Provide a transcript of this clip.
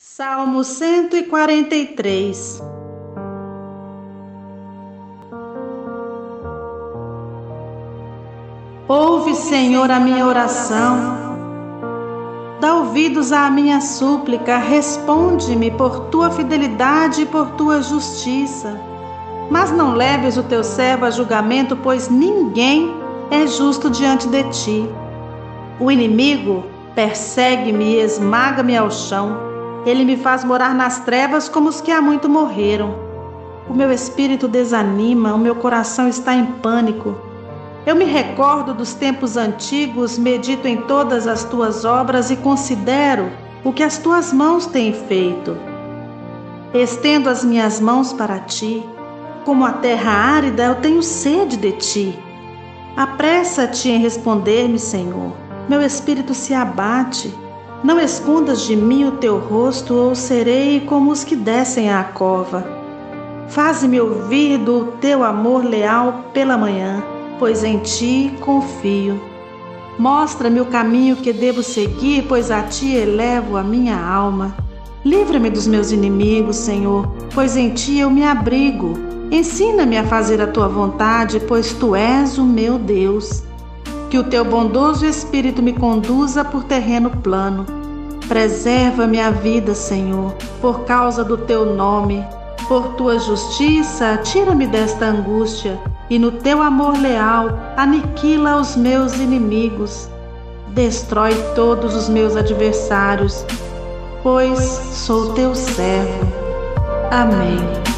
Salmo 143. Ouve, Senhor, a minha oração. Dá ouvidos à minha súplica, responde-me por tua fidelidade e por tua justiça. Mas não leves o teu servo a julgamento, pois ninguém é justo diante de ti. O inimigo persegue-me e esmaga-me ao chão. Ele me faz morar nas trevas como os que há muito morreram. O meu espírito desanima, o meu coração está em pânico. Eu me recordo dos tempos antigos, medito em todas as tuas obras e considero o que as tuas mãos têm feito. Estendo as minhas mãos para ti. Como a terra árida, eu tenho sede de ti. Apressa-te em responder-me, Senhor. Meu espírito se abate. Não escondas de mim o teu rosto, ou serei como os que descem à cova. Faze-me ouvir do teu amor leal pela manhã, pois em ti confio. Mostra-me o caminho que devo seguir, pois a ti elevo a minha alma. Livra-me dos meus inimigos, Senhor, pois em ti eu me abrigo. Ensina-me a fazer a tua vontade, pois tu és o meu Deus. Que o teu bondoso espírito me conduza por terreno plano. Preserva-me a vida, Senhor, por causa do teu nome. Por tua justiça, tira-me desta angústia, e no teu amor leal, aniquila os meus inimigos. Destrói todos os meus adversários, pois sou teu servo. Amém.